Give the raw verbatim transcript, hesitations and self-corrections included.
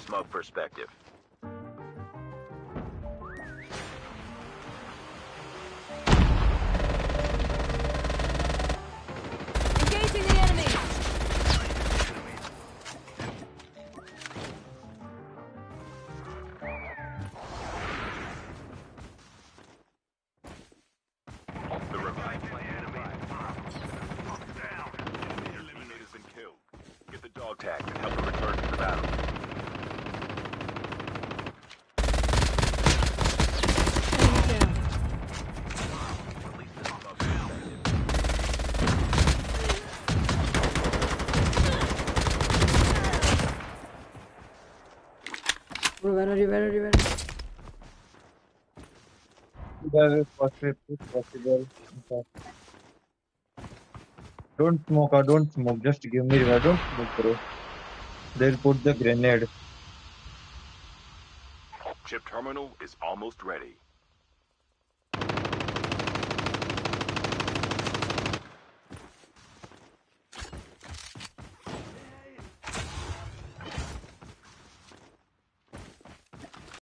smoke perspective. Engaging the enemy. The revived enemy. Down. The eliminator's been killed. Get the dog tag and help them return to the battle. Release the smoke perspective. Bro, where are you? Where are you? Where are you? That is possible. possible. Don't smoke or don't smoke. Just give me revive. Don't smoke, bro. They'll put the grenade. Chip terminal is almost ready.